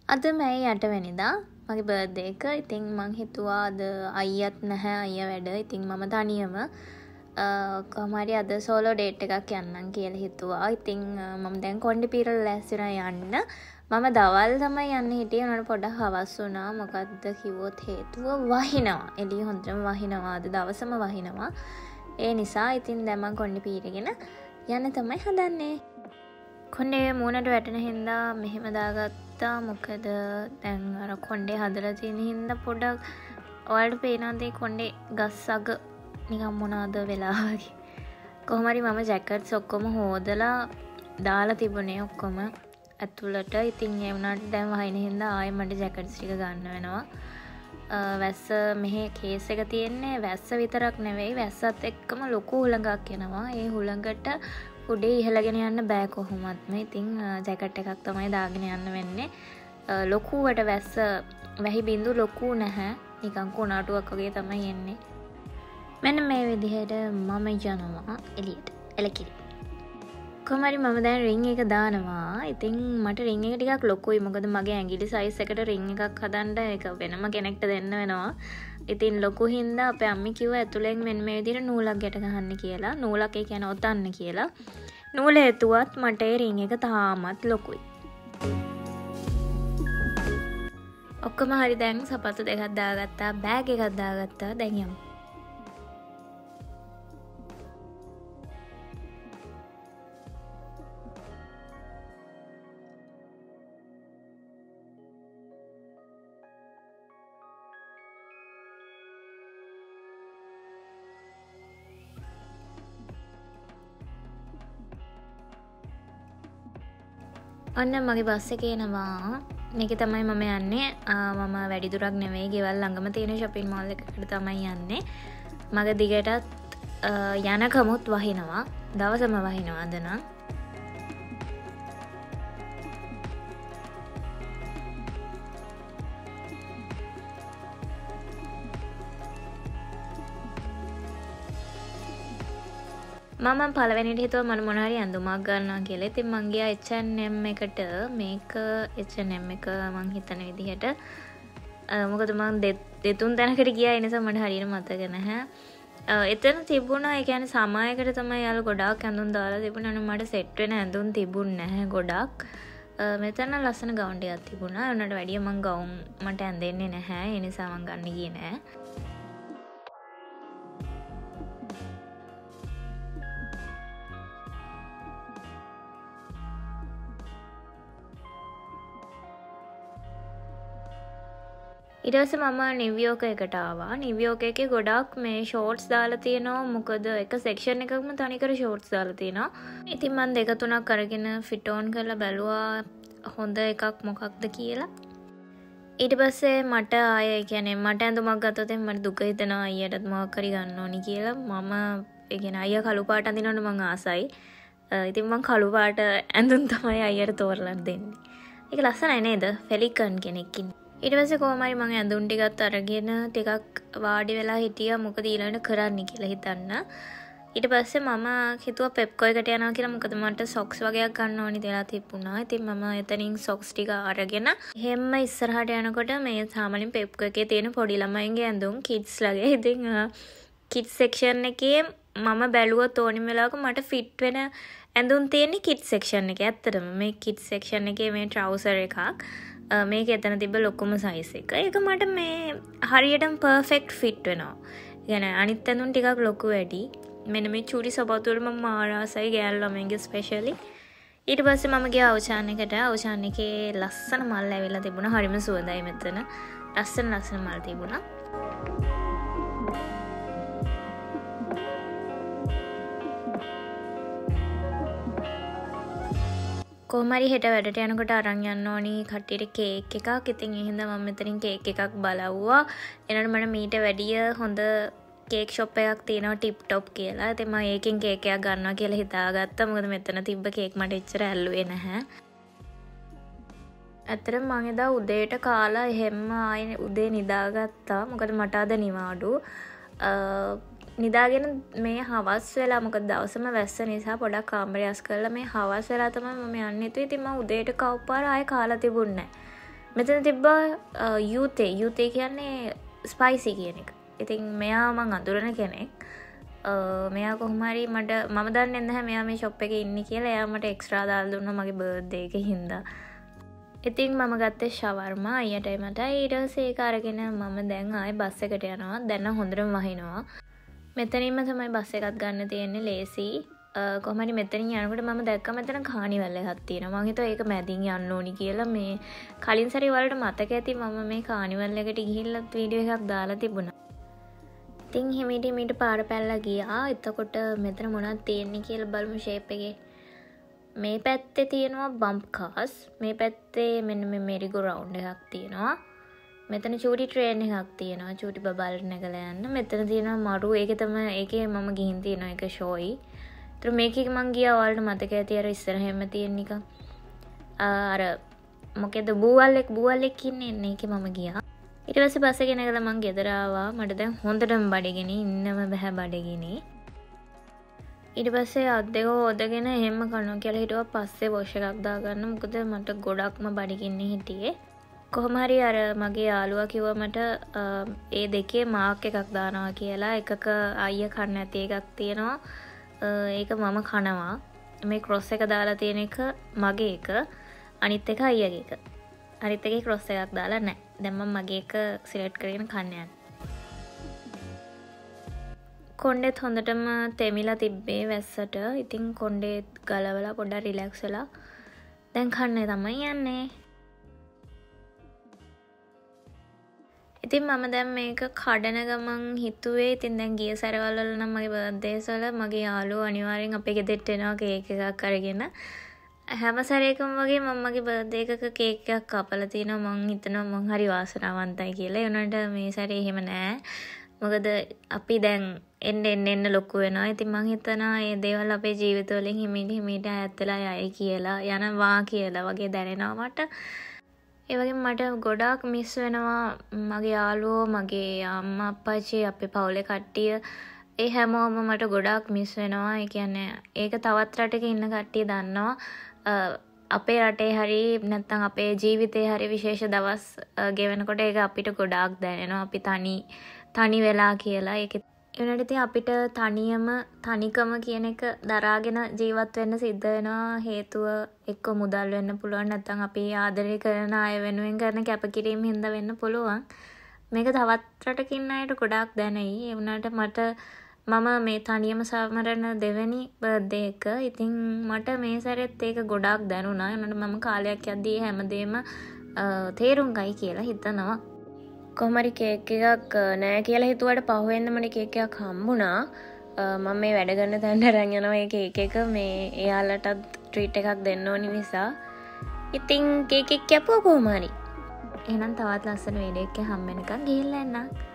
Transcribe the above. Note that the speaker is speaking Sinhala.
අද මැයි 8 වෙනිදා මගේ බර්ත්ඩේ එක. ඉතින් මං හිතුවා අද අයියත් නැහැ. අයියා වැඩ. ඉතින් මම තනියම කොහොම හරි අද සෝලෝ ඩේට් එකක් යන්නම් කියලා හිතුවා. ඉතින් මම දැන් කොණ්ඩේ පීරලා ලෑස්ති වුණා යන්න. මම දවල් තමයි යන්න හිටියේ. උනාට පොඩ්ඩක් හවස් වුණා. මොකද්ද කිව්වොත් හේතුව වහිනවා. එළිය හොඳටම වහිනවා. අද දවසම වහිනවා. ඒ නිසා ඉතින් දැන් මං කොණ්ඩේ පීරගෙන යන්න තමයි හදන්නේ. කොණ්ඩේ මූණට වැටෙන හින්දා මෙහෙම දාගත්තා. මොකද දැන් අර කොණ්ඩේ හදලා තියෙන හින්දා පොඩක් ඔයාලට පේනවාද කොණ්ඩේ ගස් අග නිකන් මොනවාද වෙලා වගේ. කොහොම හරි මම ජැකට්ස් ඔක්කොම හොදලා දාලා තිබුණේ ඔක්කොම ඇතුළට. ඉතින් ඒ වුණාට දැන් වහින හින්දා ආයෙ මට ජැකට්ස් ටික ගන්න වෙනවා. වැස්ස මෙහෙ කේස් එක තියෙන්නේ වැස්ස විතරක් නෙවෙයි. වැස්සත් එක්කම ලොකු හුළඟක් එනවා. ඒ හුළඟට උඩේ ඉහළගෙන යන්න බෑ කොහොමත්ම. ඉතින් ජැකට් එකක් තමයි දාගෙන යන්න වෙන්නේ. ලොකුවට වැස්ස වැහි බින්දු ලොකු නැහැ. නිකන් කුණාටුවක් වගේ තමයි එන්නේ. මෙන්න මේ විදිහට මම යනවා එළියට. එලකිරි. කොහොම හරි මම දැන් රින් එක දානවා. ඉතින් මට රින් එක ටිකක් ලොකුයි. මොකද මගේ ඇඟිලි සයිස් එකට රින් එකක් හදන්න ඒක වෙනම කෙනෙක්ට දෙන්න වෙනවා. ඉතින් ලොකු හින්දා අපේ අම්මි කිව්වා ඇතුලෙන් මෙන්න මේ විදිහට නූලක් ගැට ගහන්න කියලා. නූලක් ඒ කියන්නේ ඔතන්න කියලා. නූල හේතුවත් මට ඒ රින් එක තාමත් ලොකුයි. ඔක්කොම හරි දැන් සපත්තු දෙකක් දාගත්තා. බෑග් එකක් දාගත්තා. දැන් යමු. ඔන්න මගේ බස් එකේ එනවා. මේකේ තමයි මම යන්නේ. මම වැඩි දුරක් නෙවෙයි. ගෙවල් ළඟම තියෙන shopping mall එකකට තමයි යන්නේ. මගේ දිගටත් යනකමුත් වහිනවා. දවසම වහිනවා අද නම්. මම පළවෙනිට හිතුවා මම මොන හරි ඇඳුමක් ගන්නවා කියලා. ඉතින් මං ගියා H&M එකට. මේක H&M එක මං හිතන විදිහට. මොකද මං දෙතුන් තැනකට ගියා. ඒ නිසා මට හරියට මතක නැහැ. එතන තිබුණා ඒ කියන්නේ සමායකට තමයි යාළ ගොඩාක් ඇඳුම් දාලා තිබුණා. මට සෙට් වෙන ඇඳුම් තිබුණ නැහැ ගොඩක්. මෙතන ලස්සන ගවුම් ටිකක් තිබුණා. උනට වැඩිය මං ගවුම් මට ඇඳෙන්නේ නැහැ. ඒ නිසා මං ගන්න ගියේ නැහැ. ඊට පස්සේ මම නිව්යෝර්ක් එකට ආවා. නිව්යෝර්ක් එකේ ගොඩක් මේ ෂෝට්ස් දාලා තියෙනවා. මොකද එක සෙක්ෂන් එකකම තනිකර ෂෝට්ස් දාලා තියෙනවා. ඉතින් මම දෙක තුනක් අරගෙන ෆිට ඔන් කරලා බැලුවා හොඳ එකක් මොකක්ද කියලා. ඊට පස්සේ මට ආයේ කියන්නේ මට ඇඳුමක් ගත්තොත් මට දුක හිතෙනවා අයියටත් මොකක් හරි ගන්න ඕනි කියලා. මම ඒ කියන්නේ අයියා කළු පාට අඳිනවනේ මං ආසයි. ඉතින් මං කළු පාට ඇඳුම් තමයි අයියට තෝරලා දෙන්නේ. ඒක ලස්සනයි නේද? ෆෙලිකන් කෙනෙක් ඉන්නේ. ඊට පස්සේ කොහොම හරි මම ඇඳුම් ටිකත් අරගෙන ටිකක් වාඩි වෙලා හිටියා මොකද ඊළඟට කරන්න කියලා හිතන්න. ඊට පස්සේ මම හිතුවා පෙප්කෝ එකට යනවා කියලා. මොකද මට සොක්ස් වගේක් ගන්න ඕනි දෙලා තිබුණා. ඉතින් මම එතනින් සොක්ස් ටික අරගෙන හැම ඉස්සරහට යනකොට මේ සාමාන්‍යයෙන් පෙප්කෝ එකේ තියෙන පොඩි ළමයින්ගේ ඇඳුම් කිඩ්ස් ලගේ. ඉතින් කිඩ්ස් සෙක්ෂන් එකේ මම බැලුවොත් ඕනිම වෙලාවක මට ෆිට වෙන ඇඳුම් තියෙන්නේ කිඩ්ස් සෙක්ෂන් එකේ. ඇත්තටම මේ කිඩ්ස් සෙක්ෂන් එකේ මේ ට්‍රවුසර් එකක් මේක එතන තිබ්බ ලොකුම සයිස් එක. ඒක මට මේ හරියටම පර්ෆෙක්ට් ෆිට වෙනවා. يعني අනිත් ඇඳුම් ටිකක් ලොකු වැඩි. මෙන්න මේ චූටි සපත්තු වල මම ආසයි ගෑල් ළමයින්ගේ ස්පෙෂලි. ඊට පස්සේ මම ගියා අවචාන් එකට. අවචාන් එකේ ලස්සන මල් ඇවිල්ලා තිබුණා. හරිම සුවඳයි මෙතන. ලස්සන මල් තිබුණා. කොහොම හරි හෙට වැඩට යනකොට අරන් යන්න ඕනි කට්ටියට කේක් එකක්. ඉතින් ඒ හින්දා මම මෙතනින් කේක් එකක් බලවුවා. එනකොට මට මීට වැඩිය හොඳ කේක් ෂොප් එකක් තියෙනවා ටිප් ටොප් කියලා. ඉතින් මම ඒකෙන් කේක් එකක් ගන්නවා කියලා හිතාගත්තා. මොකද මෙතන තිබ්බ කේක් මට එච්චර ඇල්ලුවේ නැහැ. ඇත්තටම මම එදා උදේට කාලා එහෙම ආයේ උදේ නිදාගත්තා. මොකද මට අද නිවාඩු. නිදාගෙන මේ හවස් වෙලා මොකද දවසම වැස්ස නිසා පොඩක් කාමරය අස් කරලා මේ හවස් වෙලා තමයි මම යන්නේ. ඉතින් මම උදේට කව්පාර ආයේ කාලා තිබුණේ නැහැ. මෙතන තිබ්බා යූතේ කියන්නේ ස්පයිසි කියන එක. ඉතින් මෙයා මං අඳුරන කෙනෙක්. මෙයා කොහොම හරි මම දන්නේ නැහැ මෙයා මේ ෂොප් එකේ ඉන්නේ කියලා. එයා මට එක්ස්ට්‍රා දාලා දුන්නා මගේ බර්ත්ඩේ එකේ හින්දා. ඉතින් මම ගත්තේ ෂවර්මා අයියටයි මටයි. ඊට පස්සේ ඒක අරගෙන මම දැන් ආයේ බස් එකට යනවා. දැන් නම් හොඳටම වහිනවා. මෙතනින්ම තමයි බස් එකක් ගන්න තියෙන්නේ ලේසි. කොහොම හරි මෙතනින් යනකොට මම දැක්කා මෙතන කානිවල් එකක් තියෙනවා. මං හිතුවා ඒක මැදින් යන්න ඕනි කියලා. මේ කලින් සැරේ වලට මතක ඇති මම මේ කානිවල් එකට ගිහිල්ලා වීඩියෝ එකක් දාලා තිබුණා. ඉතින් හිමීට පාර පැල්ලා ගියා. එතකොට මෙතන මොනවද තියෙන්නේ කියලා බලමු ෂේප් එකේ. මේ පැත්තේ තියෙනවා බම්ප් කාස්. මේ පැත්තේ මෙන්න මේ මෙරිගෝ රවුන්ඩ් එකක් තියෙනවා. මෙතන චූටි ට්‍රේන් එකක් තියෙනවා. චූටි බබල් නැගලා යන්න. මෙතන තියෙනවා මරු. ඒකේ මම ගිහින් තියෙනවා ඒක ෂෝයි. ඒතර මේකේ මං ගියා ඔයාලට මතක ඇති අර ඉස්සරහෙම තියෙන එක. අර මොකේද බූවල්ෙක් ඉන්නේ ඒකේ මම ගියා. ඊට පස්සේ බස් එකේ නැගලා මං ගෙදර ආවා. මට දැන් හොඳටම බඩගිනි ඉන්නම බෑ බඩගිනි. ඊට පස්සේ අත් දෙක හොදගෙන එහෙම කනවා කියලා හිතුවා. පස්සේ වොෂ් එකක් දාගන්න. මොකද මට ගොඩක්ම බඩගින්නේ හිටියේ. කොහොම හරි අර මගේ යාළුවා කිව්වා මට ඒ දෙකේ මාක් එකක් දානවා කියලා. එකක අයියා කන්න නැති එකක් තියෙනවා. ඒක මම කනවා. මේ ක්‍රොස් එක දාලා තියෙන එක මගේ එක. අනිත් එක අයියාගේ එක. අනිත් එකේ ක්‍රොස් එකක් දාලා නැහැ. දැන් මම මගේ එක සිලෙක්ට් කරගෙන කන්න යනවා. කොණ්ඩෙත් හොඳටම තෙමිලා තිබ්බේ වැස්සට. ඉතින් කොණ්ඩෙත් ගලවලා පොඩ්ඩක් රිලැක්ස් වෙලා දැන් කන්නේ තමයි යන්නේ. ඉතින් මම දැන් මේක කඩන ගමන් හිතුවේ ඉතින් දැන් ගිය සැරවල් වල නම් මගේ බර්ත්ඩේස් වල මගේ යාළුවෝ අනිවාර්යෙන් අපේ ගෙදරට එනවා කේක් එකක් අරගෙන. හැම සැරේකම වගේ මම මගේ බර්ත්ඩේ එකක කේක් එකක් කපලා තිනවා. මං හිතනවා මං හරි වාසනාවන්තයි කියලා. ඒ වුණාට මේ සැරේ එහෙම නෑ. මොකද අපි දැන් එන්න ලොකු වෙනවා. ඉතින් මං හිතනවා මේ දේවල් අපේ ජීවිතවලින් හිමීට ඈත් වෙලා යයි කියලා යනවා කියලා වගේ දැනෙනවා මට. ඒ වගේම මට ගොඩාක් මිස් වෙනවා මගේ යාළුවෝ, මගේ අම්මා අප්පච්චි, අපේ පවුලේ කට්ටිය. ඒ හැමෝම මට ගොඩාක් මිස් වෙනවා. ඒ කියන්නේ ඒක තවත් රටක ඉන්න කට්ටිය දන්නවා. අපේ රටේ හරි නැත්නම් අපේ ජීවිතේ හරි විශේෂ දවස් ගෙවනකොට ඒක අපිට ගොඩාක් දැනෙනවා. අපි තනි වෙලා කියලා. ඒක ඒනට ඉතින් අපිට තනිකම කියන එක දරාගෙන ජීවත් වෙන්න සිද්ධ වෙනවා. හේතුව එක්ක මුදල් වෙන්න පුළුවන්, නැත්නම් අපි ආදරය කරන අය වෙනුවෙන් කරන කැපකිරීම හින්දා වෙන්න පුළුවන්. මේක තවත් රටක ඉන්න අයට ගොඩාක් දැනෙයි. ඒ වුණාට මම මේ තනියම සමරන දෙවෙනි බර්ත්ඩේ එක. ඉතින් මට මේ සැරෙත් ඒක ගොඩාක් දැනුණා. ඒනට මම කාලයක් යද්දී හැමදේම තේරුම් ගයි කියලා හිතනවා. කොහොම හරි කේක් එකක් නෑ කියලා හිතුවට පහුවෙන්ද මට කේක් එකක් හම්බුණා. මම මේ වැඩ කරන තැනට අරන් යනවා මේ කේක් එක. මේ එයාලටත් ට්‍රීට් එකක් දෙන්න ඕනි නිසා. ඉතින් කේක් එක කැපුවා කොහොම හරි. එහෙනම් තවත් ලස්සන වීඩියෝ එකක් හම්බ වෙනකන් ගිහිල්ලා එන්න.